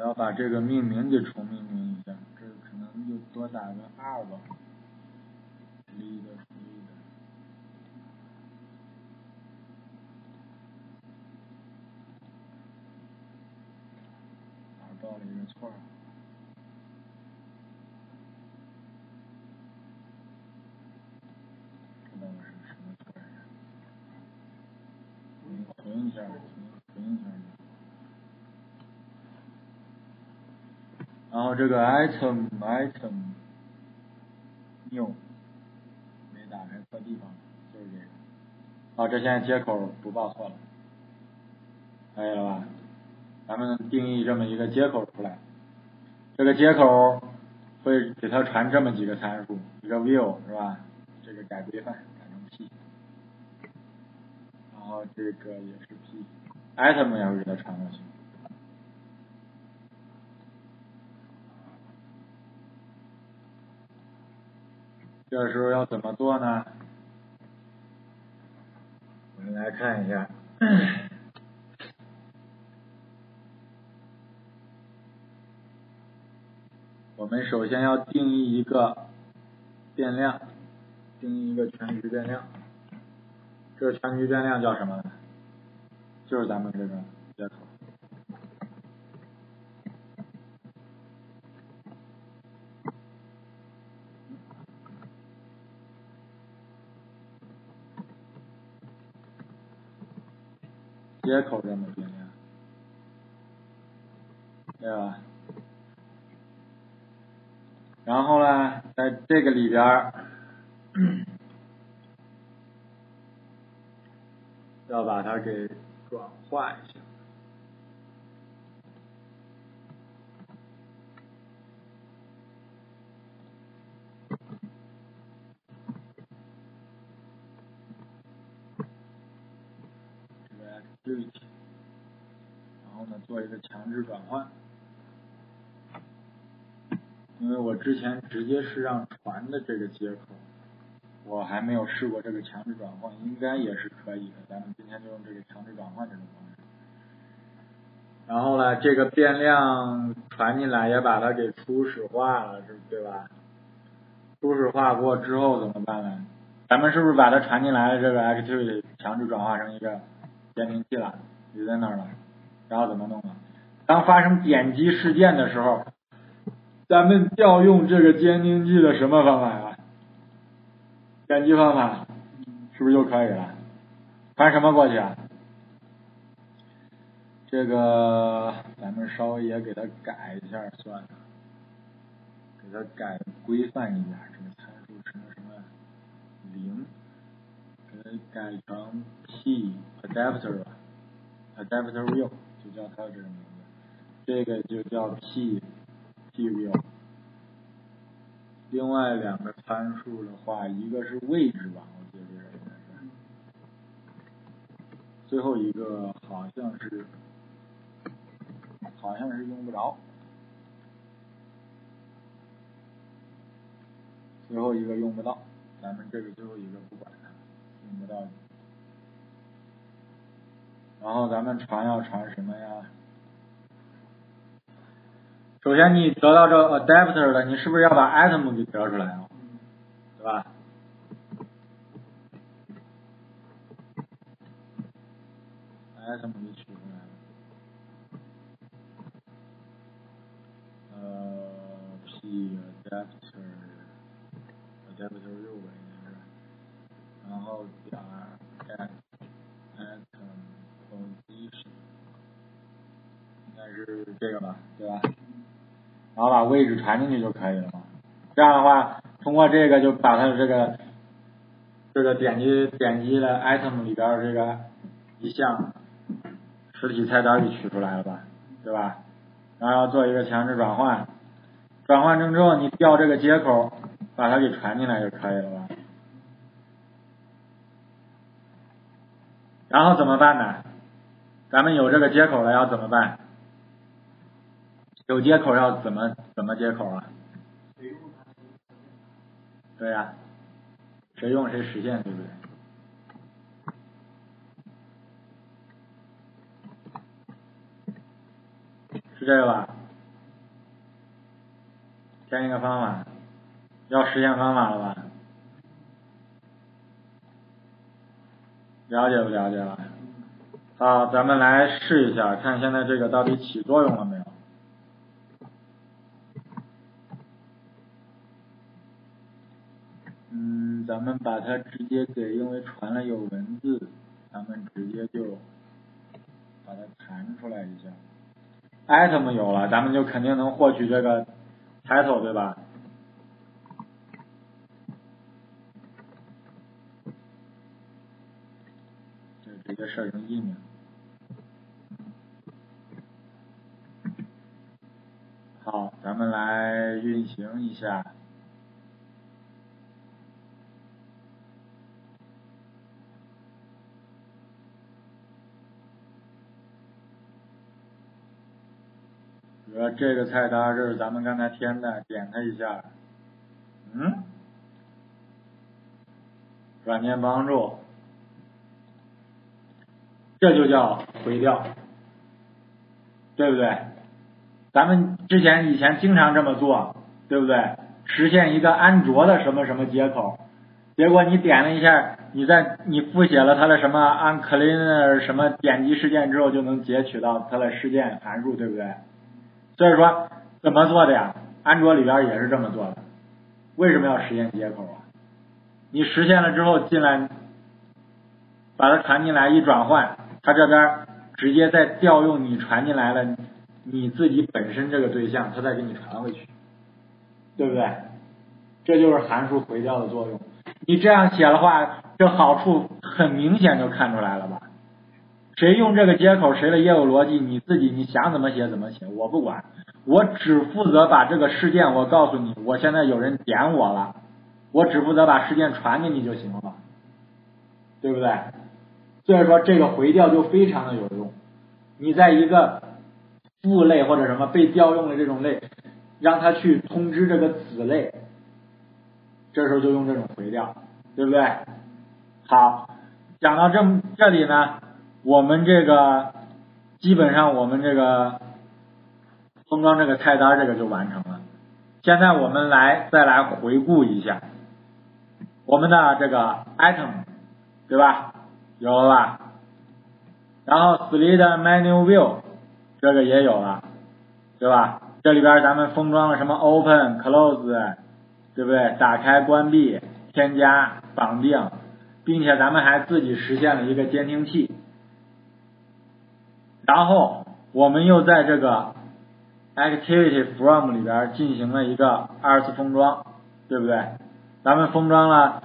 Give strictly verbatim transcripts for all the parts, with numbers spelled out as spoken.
要把这个命名给重命名一下，这可能就多打个二吧。lead lead。哪儿报了一个错？知道是什么错呀？你存一下，存一下。然后这个 item item new 没打开错地方，就是这个。好，这现在接口不报错了，可以了吧？咱们定义这么一个接口出来，这个接口会给它传这么几个参数，一个 view 是吧？这个改规范改成 p， 然后这个也是 p，item 也会给它传过去。这时候要怎么做呢？我们来看一下。我们首先要定义一个变量，定义一个全局变量。这个全局变量叫什么呢？就是咱们这个接口。接口这么变量，对吧？然后呢，在这个里边要把它给转化一下。这个 activity， 然后呢做一个强制转换。因为我之前直接是让传的这个接口，我还没有试过这个强制转换，应该也是可以的。咱们今天就用这个强制转换这种方式。然后呢，这个变量传进来也把它给初始化了，是对吧？初始化过之后怎么办呢？咱们是不是把它传进来的这个 activity 强制转化成一个监听器了，就在那儿了？然后怎么弄呢？当发生点击事件的时候，咱们调用这个监听器的什么方法呀？点击方法是不是就可以了？传什么过去啊？这个咱们稍微也给它改一下算了，给它改规范一下，这个参数成什么零，给它改成 p adapter 吧 ，adapter view 就叫它这个名字，这个就叫 p p view。另外两个参数的话，一个是位置吧，我记得这个应该是，最后一个好像是好像是用不着，最后一个用不到，咱们这个最后一个不管它，用不到。然后咱们传要传什么呀？首先你得到这个 adapter 了，你是不是要把 item 给得出来啊？对吧？item 给取出来了。呃 p adapter adapter 六吧应该是，然后点 get item position 应该是这个吧，对吧？然后把位置传进去就可以了嘛。这样的话，通过这个就把它的这个这个点击点击的 item 里边的这个一项实体菜单给取出来了吧，对吧？然后要做一个强制转换，转换成之后你调这个接口，把它给传进来就可以了吧？然后怎么办呢？咱们有这个接口了，要怎么办？有接口要怎么怎么接口啊？对呀、啊，谁用谁实现，对不对？是这个吧？ 填一个方法，要实现方法了吧？了解不了解了？好，咱们来试一下，看现在这个到底起作用了没有？嗯，咱们把它直接给，因为传了有文字，咱们直接就把它弹出来一下。item 有了，咱们就肯定能获取这个 title， 对吧？就直接设成艺名。好，咱们来运行一下。比如说这个菜单，这是咱们刚才填的，点它一下，嗯，软件帮助，这就叫回调，对不对？咱们之前以前经常这么做，对不对？实现一个安卓的什么什么接口，结果你点了一下，你在你复写了它的什么 unclean 什么点击事件之后，就能截取到它的事件函数，对不对？所以说怎么做的呀？安卓里边也是这么做的。为什么要实现接口啊？你实现了之后进来，把它传进来一转换，它这边直接再调用你传进来了你自己本身这个对象，它再给你传回去，对不对？这就是函数回调的作用。你这样写的话，这好处很明显就看出来了吧？谁用这个接口，谁的业务逻辑，你自己你想怎么写怎么写，我不管，我只负责把这个事件，我告诉你，我现在有人点我了，我只负责把事件传给你就行了，对不对？所以说这个回调就非常的有用。你在一个父类或者什么被调用的这种类，让它去通知这个子类，这时候就用这种回调，对不对？好，讲到这这里呢，我们这个基本上我们这个封装这个菜单这个就完成了。现在我们来再来回顾一下我们的这个 item， 对吧？有了吧？然后 split menu view 这个也有了，对吧？这里边咱们封装了什么 open close， 对不对？打开关闭添加绑定，并且咱们还自己实现了一个监听器。然后我们又在这个 activity from 里边进行了一个二次封装，对不对？咱们封装了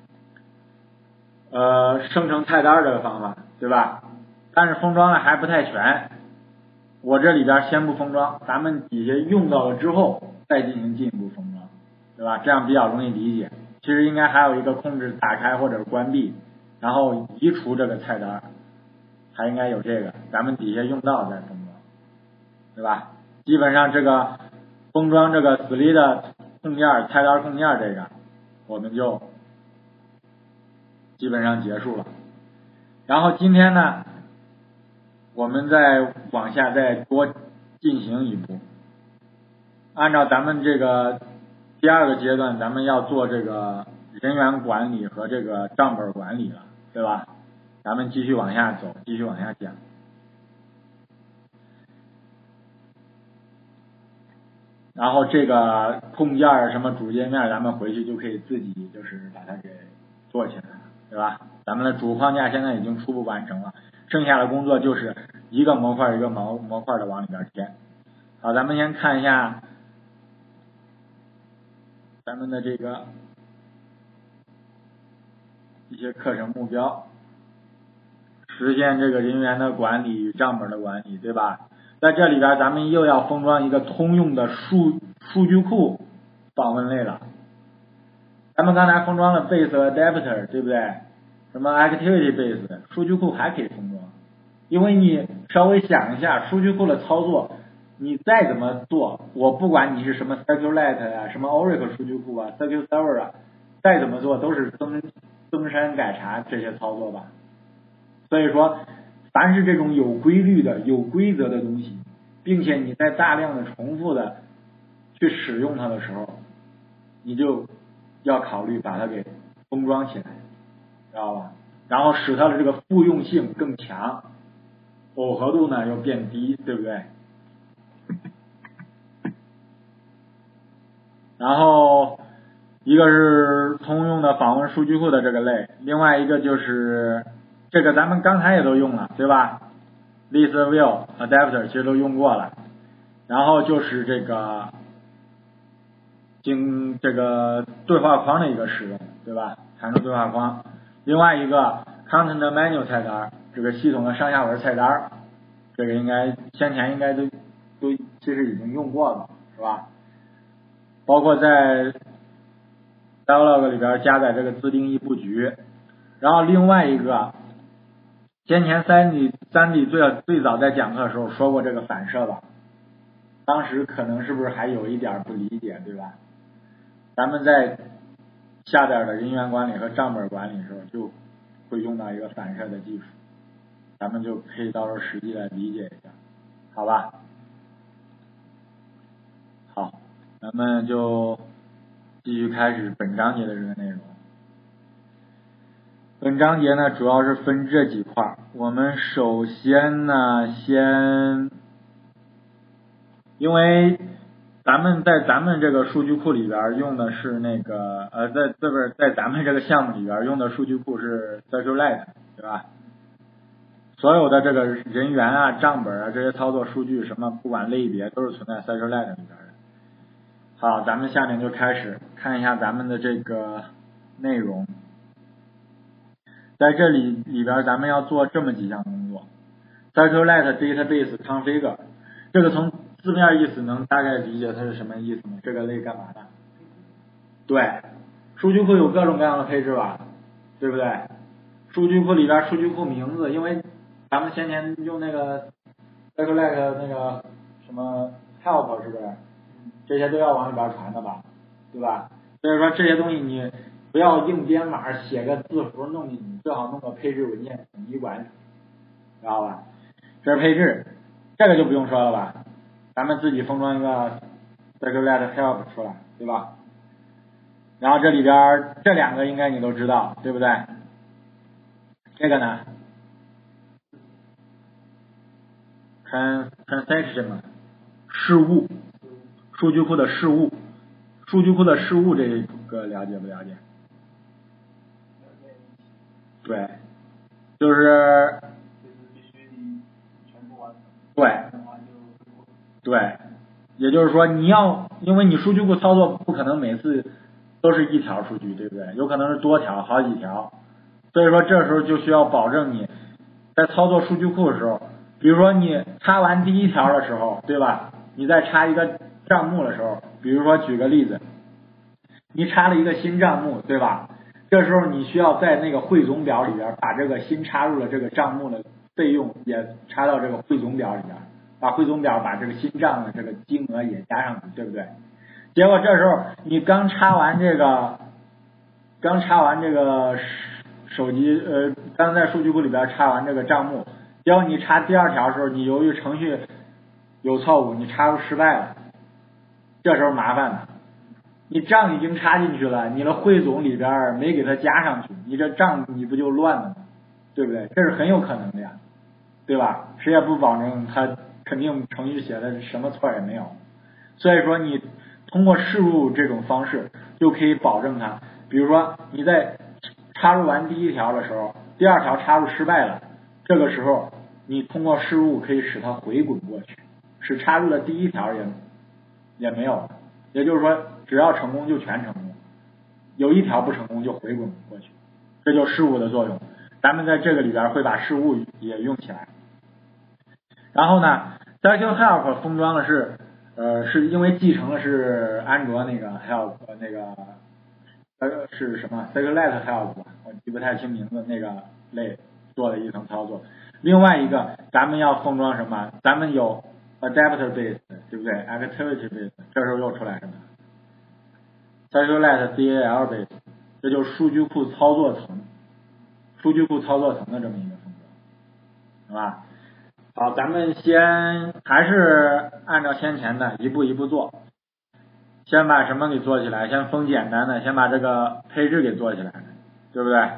呃生成菜单这个方法，对吧？但是封装了还不太全，我这里边先不封装，咱们底下用到了之后再进行进一步封装，对吧？这样比较容易理解。其实应该还有一个控制打开或者关闭，然后移除这个菜单，还应该有这个，咱们底下用到再封装，对吧？基本上这个封装这个 split 控件菜单控件这个我们就基本上结束了。然后今天呢，我们再往下再多进行一步，按照咱们这个第二个阶段，咱们要做这个人员管理和这个账本管理了，对吧？咱们继续往下走，继续往下讲。然后这个控件什么主界面，咱们回去就可以自己就是把它给做起来了，对吧？咱们的主框架现在已经初步完成了，剩下的工作就是一个模块一个模模块的往里边填。好，咱们先看一下咱们的这个一些课程目标，实现这个人员的管理与账本的管理，对吧？在这里边咱们又要封装一个通用的数数据库访问类了。咱们刚才封装了 base adapter， 对不对？什么 activity base 数据库还可以封装，因为你稍微想一下数据库的操作，你再怎么做，我不管你是什么 SQLite 啊，什么 Oracle 数据库啊 ，S Q L Server 啊，再怎么做都是增增删改查这些操作吧。所以说凡是这种有规律的有规则的东西，并且你在大量的重复的去使用它的时候，你就要考虑把它给封装起来，知道吧？然后使它的这个复用性更强，耦合度呢又变低，对不对？然后一个是通用的访问数据库的这个类，另外一个就是这个咱们刚才也都用了，对吧？ List View Adapter 其实都用过了。然后就是这个经这个对话框的一个使用，对吧？函数对话框。另外一个 Content Menu 菜单，这个系统的上下文菜单，这个应该先前应该都都其实已经用过了，是吧？包括在 Dialog 里边加载这个自定义布局。然后另外一个，先前三 D 三 D 最最早在讲课的时候说过这个反射吧，当时可能是不是还有一点不理解，对吧？咱们在下边的人员管理和账本管理的时候就会用到一个反射的技术，咱们就可以到时候实际来理解一下，好吧？好，咱们就继续开始本章节的这个内容。本章节呢主要是分这几块，我们首先呢先，因为咱们在咱们这个数据库里边用的是那个呃在这边在咱们这个项目里边用的数据库是 SecureLite， 对吧？所有的这个人员啊、账本啊这些操作数据什么不管类别都是存在 SecureLite 里边的。好，咱们下面就开始看一下咱们的这个内容。在这里里边咱们要做这么几项工作。 SecureLite Database Configure， 这个从字面意思能大概理解它是什么意思吗？这个类干嘛的？对，数据库有各种各样的配置吧，对不对？数据库里边数据库名字，因为咱们先前用那个 SecureLite 那个什么 help 是不是？这些都要往里边传的吧，对吧？所以说这些东西你不要硬编码写个字符弄进去，最好弄个配置文件统一管理，知道吧？这是配置，这个就不用说了吧，咱们自己封装一个 SecureLite help 出来，对吧？然后这里边这两个应该你都知道，对不对？这个呢 trans transaction 事务，数据库的事务，数据库的事务这个了解不了解？对，就是对对，也就是说你要，因为你数据库操作不可能每次都是一条数据，对不对？有可能是多条好几条，所以说这时候就需要保证你在操作数据库的时候，比如说你插完第一条的时候，对吧？你再插一个账目的时候，比如说举个例子，你插了一个新账目，对吧？这时候你需要在那个汇总表里边把这个新插入的这个账目的费用也插到这个汇总表里边，把汇总表把这个新账的这个金额也加上去，对不对？结果这时候你刚插完这个刚插完这个手机呃刚在数据库里边插完这个账目，结果你插第二条的时候，你由于程序有错误，你插入失败了，这时候麻烦了，你账已经插进去了，你的汇总里边没给它加上去，你这账你不就乱了吗？对不对？这是很有可能的呀，对吧？谁也不保证它肯定程序写的什么错也没有，所以说你通过事务这种方式就可以保证它，比如说你在插入完第一条的时候，第二条插入失败了，这个时候你通过事务可以使它回滚过去，使插入的第一条也也没有了，也就是说只要成功就全成功，有一条不成功就回滚过去，这就是事务的作用。咱们在这个里边会把事务也用起来。然后呢 SecureHelp 封装的是呃是因为继承的是安卓那个 Help 那个呃是什么 SecureLite Help 我记不太清名字，那个类做了一层操作。另外一个咱们要封装什么？咱们有 Adapter Base 对不对？ Activity Base 这时候又出来什么 SecureLite D A L Base， 这就是数据库操作层，数据库操作层的这么一个封装，是吧？好，咱们先还是按照先前的一步一步做。 先把什么给做起来？先封简单的，先把这个配置给做起来，对不对？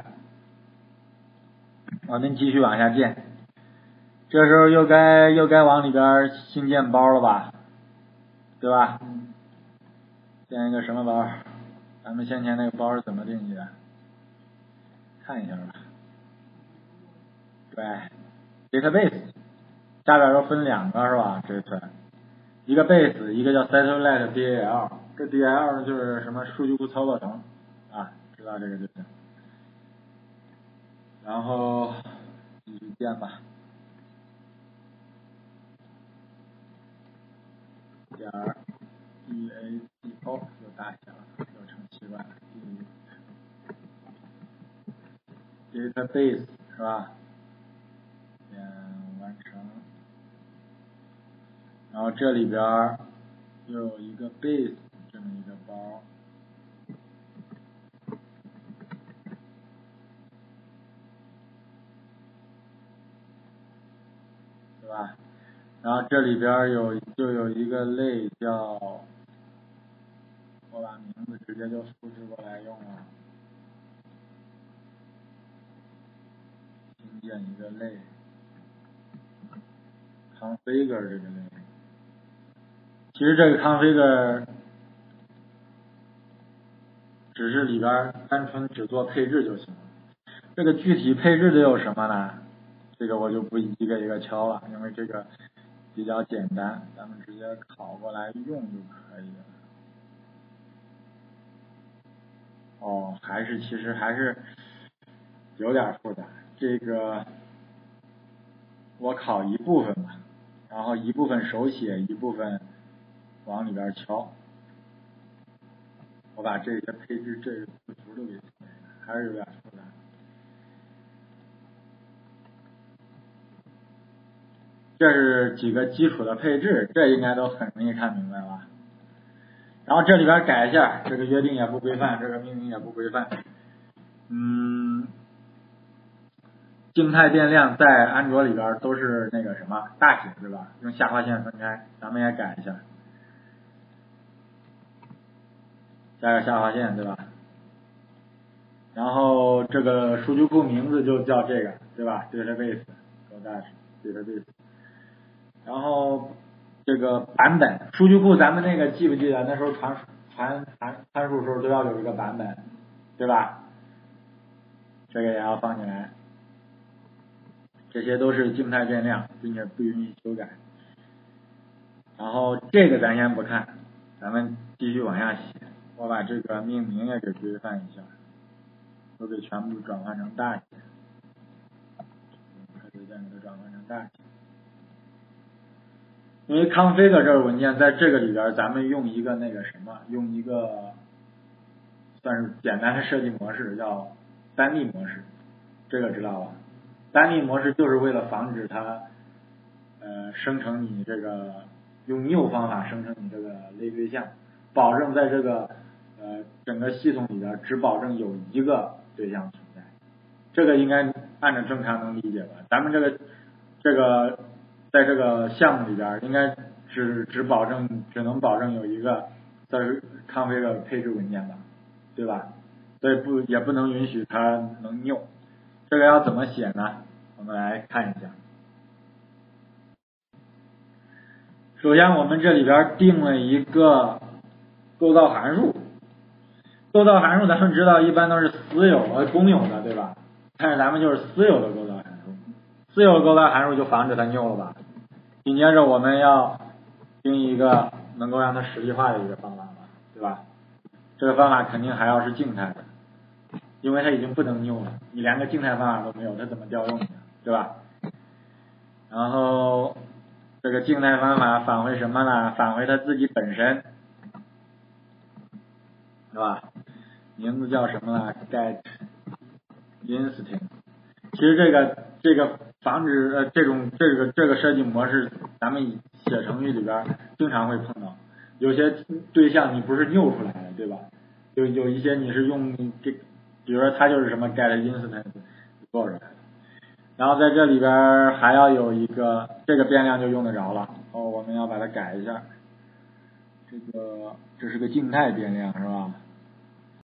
我们继续往下建，这时候又该又该往里边新建包了吧，对吧？建一个什么包？咱们先前那个包是怎么定义的？看一下吧。对 ，database 下边又分两个是吧？这次一个 base， 一个叫 satellite del， 这 del 就是什么数据库操作层啊，知道这个就行。然后继续建吧。点儿 daco 又大写了，又成习惯了。database 是吧？点完成。然后这里边又有一个 base 这么一个包，对吧？然后这里边有就有一个类叫，我把名字直接就复制过来用了，新建一个类 configure 这个类。其实这个 configure 只是里边单纯只做配置就行了，这个具体配置得有什么呢？这个我就不一个一个敲了，因为这个比较简单，咱们直接拷过来用就可以了。哦，还是其实还是有点复杂，这个我拷一部分吧，然后一部分手写，一部分往里边敲。我把这些配置这个字符都给写了，还是有点复杂。这是几个基础的配置，这应该都很容易看明白了。然后这里边改一下，这个约定也不规范，这个命名也不规范。嗯，静态变量在安卓里边都是那个什么大写，对吧？用下划线分开，咱们也改一下，加个下划线，对吧？然后这个数据库名字就叫这个，对吧 ？database， go dash database。然后这个版本，数据库咱们那个记不记得那时候传传传参数时候都要有一个版本，对吧？这个也要放进来。这些都是静态变量，并且不允许修改。然后这个咱先不看，咱们继续往下写。我把这个命名也给规范一下，都给全部转换成大写。开始键给它转换成大写。因为 config 这个文件在这个里边，咱们用一个那个什么，用一个算是简单的设计模式，叫单例模式，这个知道吧？单例模式就是为了防止它呃生成你这个用 new 方法生成你这个类对象，保证在这个呃整个系统里边只保证有一个对象存在，这个应该按照正常能理解吧？咱们这个这个在这个项目里边应该只只保证只能保证有一个这是 config 配置文件吧，对吧？所以不也不能允许它能 new。这个要怎么写呢？我们来看一下。首先我们这里边定了一个构造函数，构造函数咱们知道一般都是私有和公有的，对吧？但是咱们就是私有的构造函数，私有构造函数就防止它 new 了吧。紧接着我们要定一个能够让它实例化的一个方法吧，对吧？这个方法肯定还要是静态的，因为它已经不能 new 了，你连个静态方法都没有，它怎么调用呢？对吧？然后这个静态方法返回什么呢？返回它自己本身，是吧？名字叫什么呢 ？get instance。其实这个这个防止呃这种这个这个设计模式，咱们写程序里边经常会碰到。有些对象你不是 new 出来的，对吧？有有一些你是用这，比如说它就是什么 get instance 做出来的。然后在这里边还要有一个这个变量就用得着了，哦，我们要把它改一下， 这个这是个静态变量是吧？